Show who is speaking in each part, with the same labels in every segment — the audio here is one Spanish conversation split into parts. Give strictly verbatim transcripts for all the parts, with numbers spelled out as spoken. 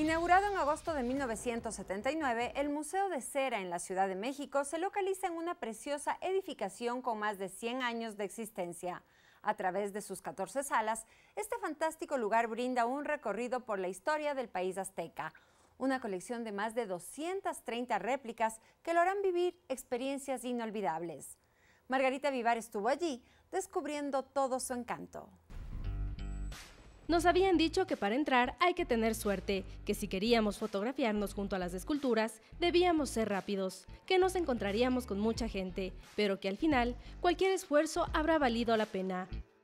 Speaker 1: Inaugurado en agosto de mil novecientos setenta y nueve, el Museo de Cera en la Ciudad de México se localiza en una preciosa edificación con más de cien años de existencia. A través de sus catorce salas, este fantástico lugar brinda un recorrido por la historia del país azteca, una colección de más de doscientas treinta réplicas que lo harán vivir experiencias inolvidables. Margarita Vivar estuvo allí, descubriendo todo su encanto.
Speaker 2: Nos habían dicho que para entrar hay que tener suerte, que si queríamos fotografiarnos junto a las esculturas, debíamos ser rápidos, que nos encontraríamos con mucha gente, pero que al final cualquier esfuerzo habrá valido la pena.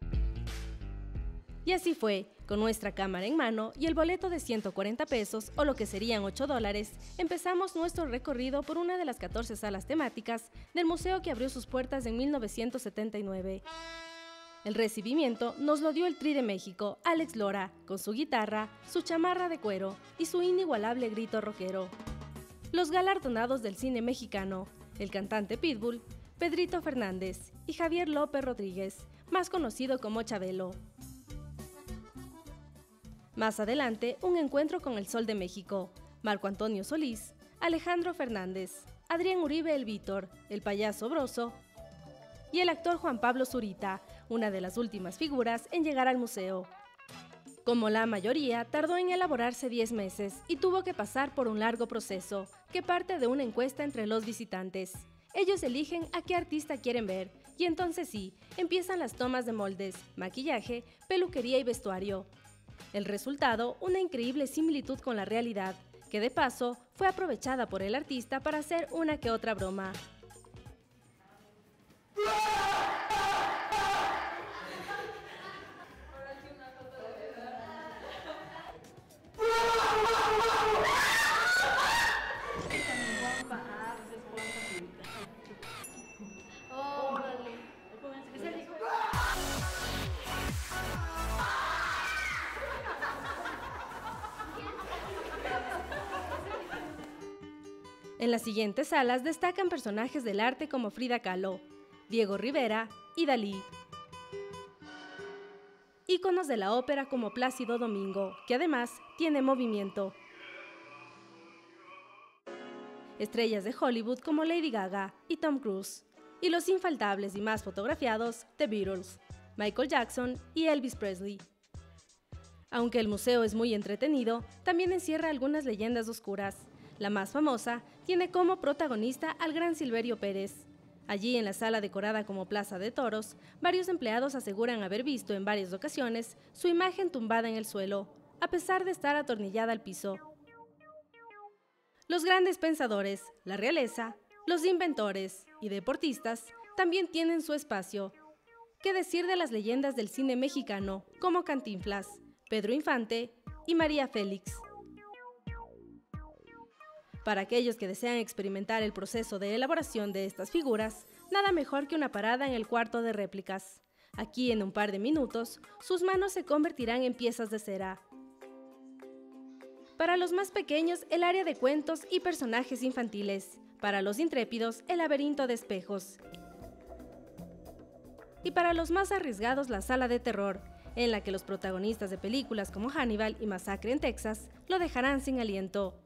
Speaker 2: Y así fue, con nuestra cámara en mano y el boleto de ciento cuarenta pesos, o lo que serían ocho dólares, empezamos nuestro recorrido por una de las catorce salas temáticas del museo que abrió sus puertas en mil novecientos setenta y nueve. El recibimiento nos lo dio el Tri de México, Alex Lora, con su guitarra, su chamarra de cuero y su inigualable grito rockero. Los galardonados del cine mexicano, el cantante Pitbull, Pedrito Fernández y Javier López Rodríguez, más conocido como Chabelo. Más adelante, un encuentro con el Sol de México, Marco Antonio Solís, Alejandro Fernández, Adrián Uribe el Vítor, el payaso Broso y el actor Juan Pablo Zurita, una de las últimas figuras en llegar al museo. Como la mayoría, tardó en elaborarse diez meses y tuvo que pasar por un largo proceso, que parte de una encuesta entre los visitantes. Ellos eligen a qué artista quieren ver, y entonces sí, empiezan las tomas de moldes, maquillaje, peluquería y vestuario. El resultado, una increíble similitud con la realidad, que de paso fue aprovechada por el artista para hacer una que otra broma. En las siguientes salas destacan personajes del arte como Frida Kahlo, Diego Rivera y Dalí. Íconos de la ópera como Plácido Domingo, que además tiene movimiento. Estrellas de Hollywood como Lady Gaga y Tom Cruise. Y los infaltables y más fotografiados, The Beatles, Michael Jackson y Elvis Presley. Aunque el museo es muy entretenido, también encierra algunas leyendas oscuras. La más famosa tiene como protagonista al gran Silverio Pérez. Allí, en la sala decorada como Plaza de Toros, varios empleados aseguran haber visto en varias ocasiones su imagen tumbada en el suelo, a pesar de estar atornillada al piso. Los grandes pensadores, la realeza, los inventores y deportistas también tienen su espacio. ¿Qué decir de las leyendas del cine mexicano, como Cantinflas, Pedro Infante y María Félix? Para aquellos que desean experimentar el proceso de elaboración de estas figuras, nada mejor que una parada en el cuarto de réplicas. Aquí, en un par de minutos, sus manos se convertirán en piezas de cera. Para los más pequeños, el área de cuentos y personajes infantiles. Para los intrépidos, el laberinto de espejos. Y para los más arriesgados, la sala de terror, en la que los protagonistas de películas como Hannibal y Masacre en Texas lo dejarán sin aliento.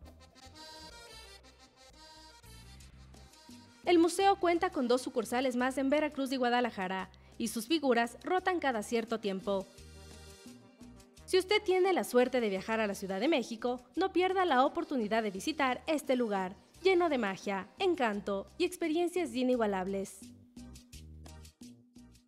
Speaker 2: El museo cuenta con dos sucursales más en Veracruz y Guadalajara, y sus figuras rotan cada cierto tiempo. Si usted tiene la suerte de viajar a la Ciudad de México, no pierda la oportunidad de visitar este lugar, lleno de magia, encanto y experiencias inigualables.